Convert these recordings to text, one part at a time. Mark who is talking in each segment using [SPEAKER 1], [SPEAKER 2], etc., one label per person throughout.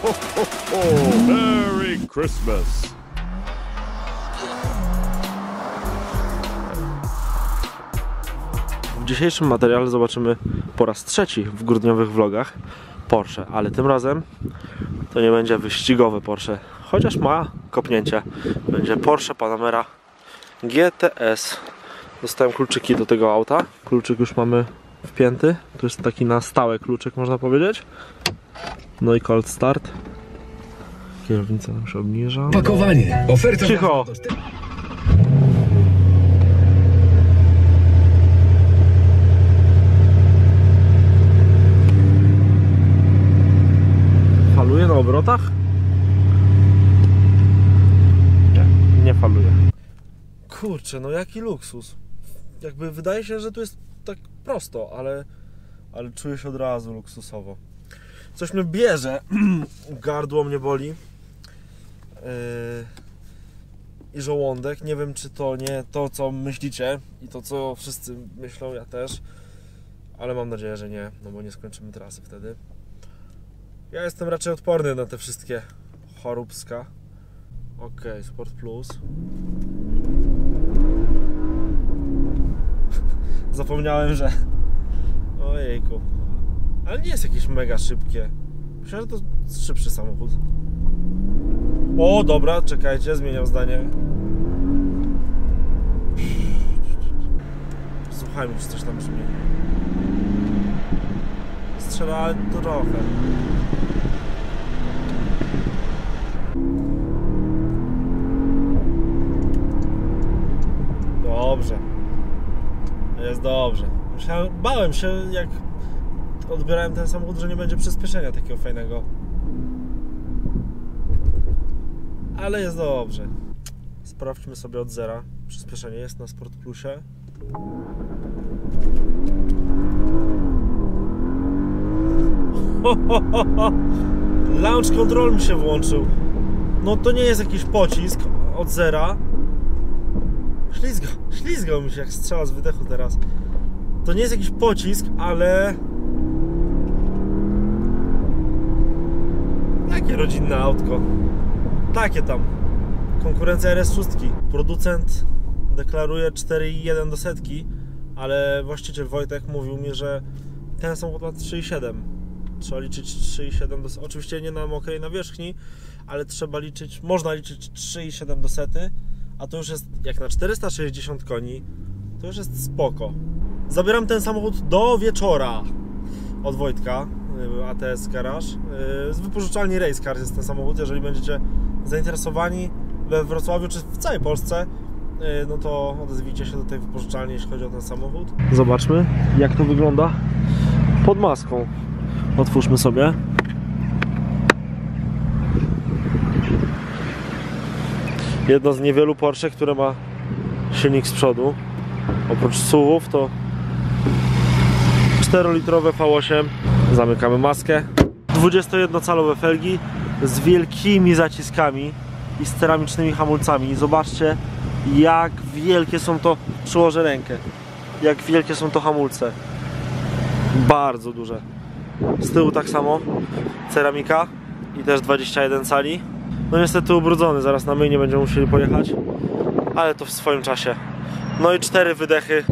[SPEAKER 1] Merry Christmas!
[SPEAKER 2] W dzisiejszym materiale zobaczymy po raz trzeci w grudniowych vlogach Porsche, ale tym razem to nie będzie wyścigowe Porsche, chociaż ma kopnięcie. Będzie Porsche Panamera GTS. Dostałem kluczyki do tego auta. Kluczyk już mamy wpięty. To jest taki na stałe kluczyk, można powiedzieć. No i cold start. Kierownica nam się obniża.
[SPEAKER 3] Pakowanie. Oferta.
[SPEAKER 2] Cicho! Faluje na obrotach? Nie faluje. Kurczę, no jaki luksus. Jakby wydaje się, że tu jest tak prosto, ale czuję się od razu luksusowo. Coś mnie bierze, gardło mnie boli i żołądek. Nie wiem, czy to nie to, co myślicie i to, co wszyscy myślą, ja też, ale mam nadzieję, że nie, no bo nie skończymy trasy wtedy. Ja jestem raczej odporny na te wszystkie choróbska. Okej, Sport Plus. Zapomniałem, że... Ojejku. Ale nie jest jakieś mega szybkie. Myślałem, że to szybszy samochód. O, dobra, czekajcie, zmieniam zdanie. Słuchajmy, czy coś tam brzmi. Strzela trochę. Dobrze. Jest dobrze. Bałem się, jak odbierałem ten samochód, że nie będzie przyspieszenia takiego fajnego. Ale jest dobrze. Sprawdźmy sobie od zera. Przyspieszenie jest na Sport Plusie. Launch control mi się włączył. No to nie jest jakiś pocisk od zera. Ślizgał mi się jak strzała z wydechu teraz. To nie jest jakiś pocisk, ale... Takie rodzinne autko. Takie tam. Konkurencja RS6. Producent deklaruje 4,1 do setki, ale właściciel Wojtek mówił mi, że ten samochód ma 3,7. Trzeba liczyć 3,7 do setki. Oczywiście nie na mokrej nawierzchni, ale trzeba liczyć, można liczyć 3,7 do sety. A to już jest, jak na 460 koni, to już jest spoko. Zabieram ten samochód do wieczora od Wojtka, ATS Garage. Z wypożyczalni Race Cars jest ten samochód. Jeżeli będziecie zainteresowani we Wrocławiu czy w całej Polsce, no to odezwijcie się do tej wypożyczalni, jeśli chodzi o ten samochód. Zobaczmy, jak to wygląda pod maską. Otwórzmy sobie. Jedno z niewielu Porsche, które ma silnik z przodu. Oprócz SUV-ów to 4-litrowe V8. Zamykamy maskę. 21-calowe felgi z wielkimi zaciskami i z ceramicznymi hamulcami. I zobaczcie, jak wielkie są to, przyłożę rękę, jak wielkie są to hamulce. Bardzo duże. Z tyłu tak samo, ceramika i też 21 cali. No niestety ubrudzony, zaraz na myjnie będziemy musieli pojechać, ale to w swoim czasie. No i 4 wydechy.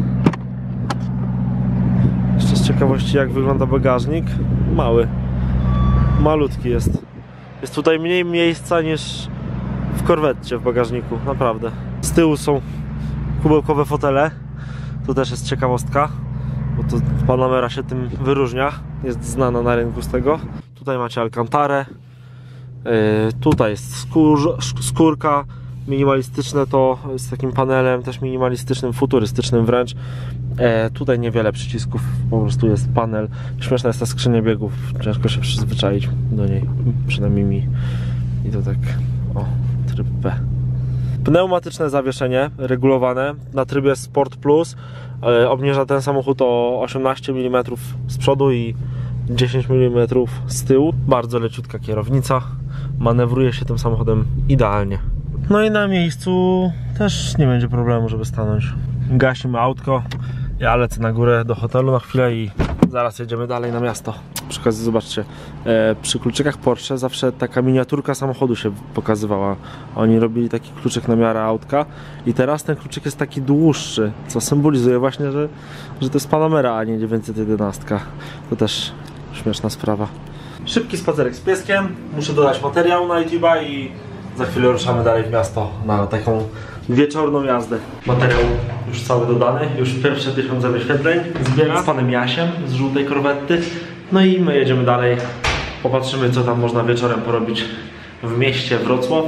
[SPEAKER 2] Jeszcze z ciekawości, jak wygląda bagażnik. Mały, malutki jest. Jest tutaj mniej miejsca niż w Corvetcie w bagażniku, naprawdę. Z tyłu są kubełkowe fotele. Tu też jest ciekawostka, bo to Panamera się tym wyróżnia. Jest znana na rynku z tego. Tutaj macie Alcantarę. Tutaj jest skórka, minimalistyczne to z takim panelem też minimalistycznym, futurystycznym wręcz. Tutaj niewiele przycisków, po prostu jest panel. Śmieszna jest ta skrzynia biegów, ciężko się przyzwyczaić do niej, przynajmniej mi. I to tak, o, tryb B. Pneumatyczne zawieszenie, regulowane na trybie Sport Plus. Obniża ten samochód o 18 mm z przodu i 10 mm z tyłu. Bardzo leciutka kierownica. Manewruje się tym samochodem idealnie. No i na miejscu też nie będzie problemu, żeby stanąć. Gasimy autko. Ja lecę na górę do hotelu na chwilę i zaraz jedziemy dalej na miasto. Przy okazji zobaczcie, przy kluczykach Porsche zawsze taka miniaturka samochodu się pokazywała. Oni robili taki kluczyk na miarę autka i teraz ten kluczyk jest taki dłuższy, co symbolizuje właśnie, że to jest Panamera, a nie 911. To też śmieszna sprawa. Szybki spacerek z pieskiem, muszę dodać materiał na YouTube'a i za chwilę ruszamy dalej w miasto na taką wieczorną jazdę. Materiał już cały dodany, już pierwsze 1000 wyświetleń zbiera z panem Jasiem z żółtej korwety. No i my jedziemy dalej, popatrzymy co tam można wieczorem porobić w mieście Wrocław.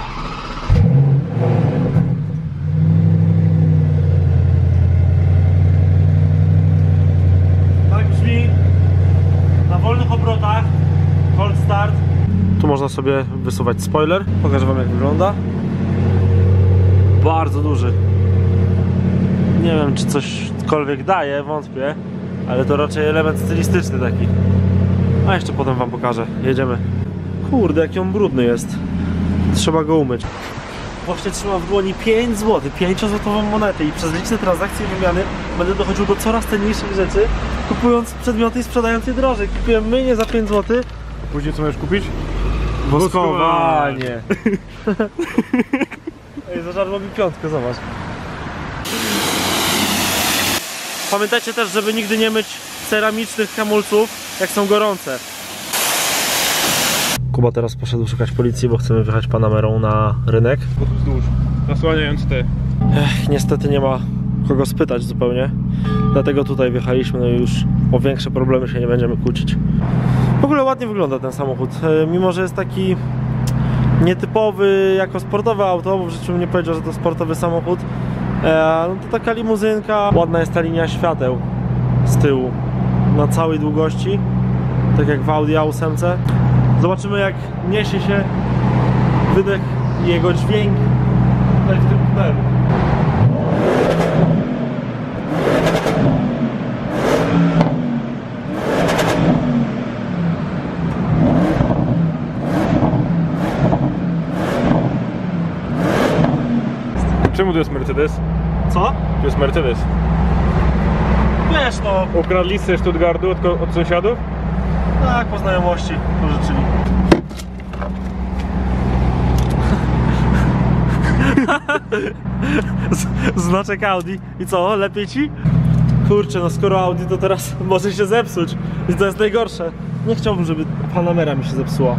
[SPEAKER 2] Tak brzmi na wolnych obrotach cold start. Tu można sobie wysuwać spoiler, pokażę wam jak wygląda. Bardzo duży. Nie wiem czy cośkolwiek daje, wątpię, ale to raczej element stylistyczny taki. A jeszcze potem wam pokażę. Jedziemy. Kurde, jaki on brudny jest. Trzeba go umyć. Właśnie trzymam w dłoni 5 zł, 5-złotową monetę i przez liczne transakcje i wymiany będę dochodził do coraz cenniejszych rzeczy, kupując przedmioty i sprzedając je drożej. Kupiłem myjnie za 5 zł.
[SPEAKER 1] Później co możesz kupić?
[SPEAKER 2] Woskowanie. Ej, zażarło mi piątkę, zobacz. Pamiętajcie też, żeby nigdy nie myć ceramicznych hamulców, jak są gorące. Kuba teraz poszedł szukać policji, bo chcemy wjechać Panamerą na rynek.
[SPEAKER 1] Wzdłuż, zasłaniając te.
[SPEAKER 2] Niestety nie ma kogo spytać zupełnie. Dlatego tutaj wjechaliśmy, no i już o większe problemy się nie będziemy kłócić. W ogóle ładnie wygląda ten samochód, mimo że jest taki nietypowy jako sportowe auto, bo w życiu bym nie powiedział, że to sportowy samochód. No to taka limuzynka, ładna jest ta linia świateł z tyłu na całej długości, tak jak w Audi A8. Zobaczymy jak niesie się wydech i jego dźwięk tutaj w tym tunelu.
[SPEAKER 1] Czemu to jest Mercedes?
[SPEAKER 2] Co?
[SPEAKER 1] To jest Mercedes.
[SPEAKER 2] Wiesz no.
[SPEAKER 1] Ukradli z Stuttgartu od sąsiadów?
[SPEAKER 2] Tak, po znajomości pożyczyli. Znaczek Audi. I co? Lepiej ci? Kurczę, no skoro Audi to teraz może się zepsuć. I to jest najgorsze. Nie chciałbym, żeby Panamera mi się zepsuła.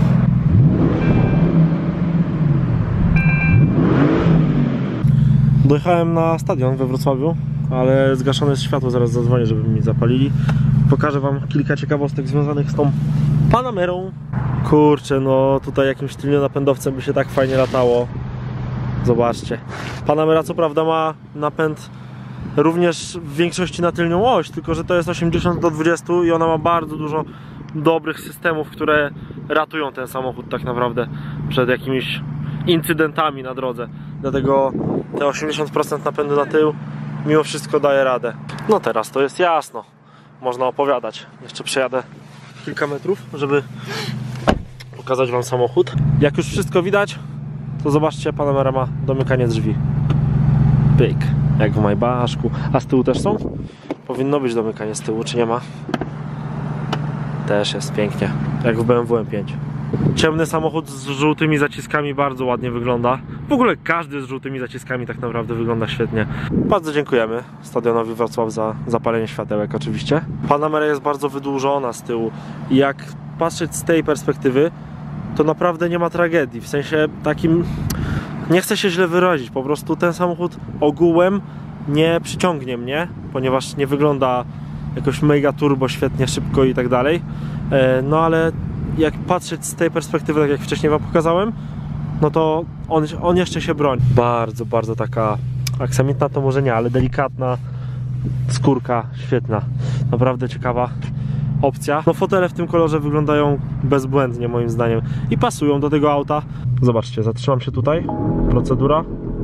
[SPEAKER 2] Dojechałem na stadion we Wrocławiu, ale zgaszone jest światło, zaraz zadzwonię, żeby mi zapalili. Pokażę wam kilka ciekawostek związanych z tą Panamerą. Kurczę, no tutaj jakimś tylnionapędowcem by się tak fajnie latało. Zobaczcie. Panamera co prawda ma napęd również w większości na tylnią oś, tylko że to jest 80/20 i ona ma bardzo dużo dobrych systemów, które ratują ten samochód tak naprawdę przed jakimiś incydentami na drodze. Dlatego te 80% napędu na tył mimo wszystko daje radę. No teraz to jest jasno. Można opowiadać. Jeszcze przejadę kilka metrów, żeby pokazać wam samochód. Jak już wszystko widać, to zobaczcie, Panamera ma domykanie drzwi. Pyk, jak w Maybachku. A z tyłu też są? Powinno być domykanie z tyłu, czy nie ma? Też jest pięknie, jak w BMW M5. Ciemny samochód z żółtymi zaciskami bardzo ładnie wygląda. W ogóle każdy z żółtymi zaciskami tak naprawdę wygląda świetnie. Bardzo dziękujemy Stadionowi Wrocław za zapalenie światełek oczywiście. Panamera jest bardzo wydłużona z tyłu i jak patrzeć z tej perspektywy, to naprawdę nie ma tragedii. W sensie takim, nie chcę się źle wyrazić, po prostu ten samochód ogółem nie przyciągnie mnie, ponieważ nie wygląda jakoś mega turbo, świetnie, szybko i tak dalej. No ale jak patrzeć z tej perspektywy, tak jak wcześniej wam pokazałem, no to on jeszcze się broni. Bardzo, bardzo taka aksamitna to może nie, ale delikatna skórka, świetna. Naprawdę ciekawa opcja. No fotele w tym kolorze wyglądają bezbłędnie moim zdaniem i pasują do tego auta. Zobaczcie, zatrzymam się tutaj. Procedura.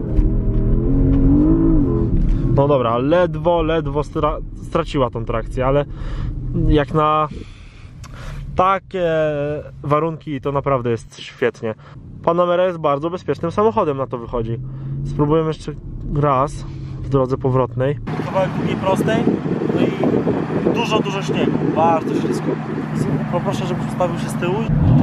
[SPEAKER 2] No dobra, ledwo straciła tą trakcję, ale jak na takie warunki to naprawdę jest świetnie. Panamera jest bardzo bezpiecznym samochodem, na to wychodzi. Spróbujemy jeszcze raz. w drodze powrotnej. Kawałek długiej prostej, no i dużo śniegu, bardzo ślisko. Poproszę, żebyś ustawił się z tyłu.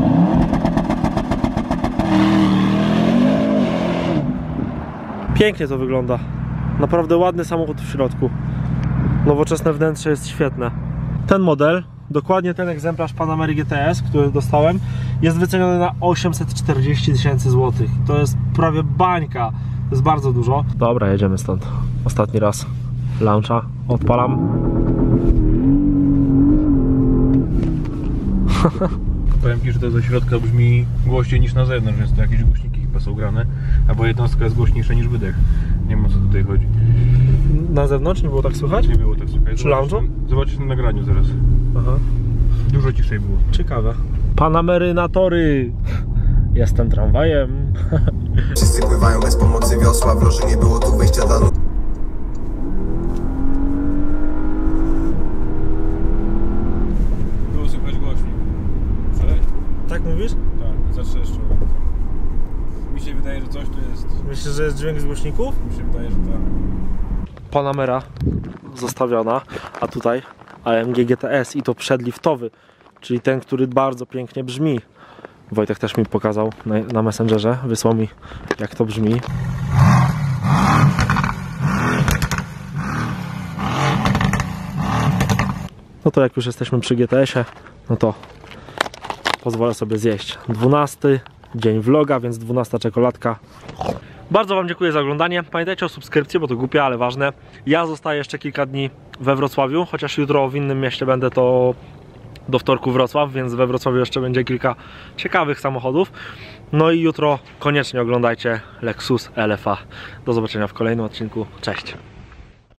[SPEAKER 2] Pięknie to wygląda. Naprawdę ładny samochód w środku. Nowoczesne wnętrze jest świetne. Ten model, dokładnie ten egzemplarz Panamery GTS, który dostałem, jest wyceniony na 840 000 złotych. To jest prawie bańka. To jest bardzo dużo. Dobra, jedziemy stąd. Ostatni raz. Launcha. Odpalam.
[SPEAKER 1] Powiem Ci, że to ze środka brzmi głośniej niż na zewnątrz, więc to jakieś głośniki chyba są grane. Albo jednostka jest głośniejsza niż wydech. Nie wiem, o co tutaj chodzi.
[SPEAKER 2] Na zewnątrz nie było tak słychać?
[SPEAKER 1] Nie było tak słychać.
[SPEAKER 2] Przy launchu?
[SPEAKER 1] Zobaczysz na nagraniu zaraz.
[SPEAKER 2] Aha.
[SPEAKER 1] Dużo ciszej było.
[SPEAKER 2] Ciekawe. Panamery na tory. Jestem tramwajem.
[SPEAKER 3] Wszyscy pływają bez pomocy wiosła, w loży nie było tu wyjścia dla nut.
[SPEAKER 1] Było słychać głośnik. Słyszałeś?
[SPEAKER 2] Tak mówisz?
[SPEAKER 1] Tak, zatrzeszczał. Mi się wydaje, że coś tu jest.
[SPEAKER 2] Myślisz, że jest dźwięk z głośników?
[SPEAKER 1] Mi się wydaje, że tak.
[SPEAKER 2] Panamera zostawiona, a tutaj AMG GTS i to przedliftowy, czyli ten, który bardzo pięknie brzmi. Wojtek też mi pokazał na Messengerze, wysłał mi, jak to brzmi. No to jak już jesteśmy przy GTS-ie, no to pozwolę sobie zjeść 12 dzień vloga, więc 12 czekoladka. Bardzo Wam dziękuję za oglądanie. Pamiętajcie o subskrypcji, bo to głupie, ale ważne. Ja zostaję jeszcze kilka dni we Wrocławiu, chociaż jutro w innym mieście będę, to do wtorku Wrocław, więc we Wrocławiu jeszcze będzie kilka ciekawych samochodów. No i jutro koniecznie oglądajcie Lexus LFA. Do zobaczenia w kolejnym odcinku. Cześć!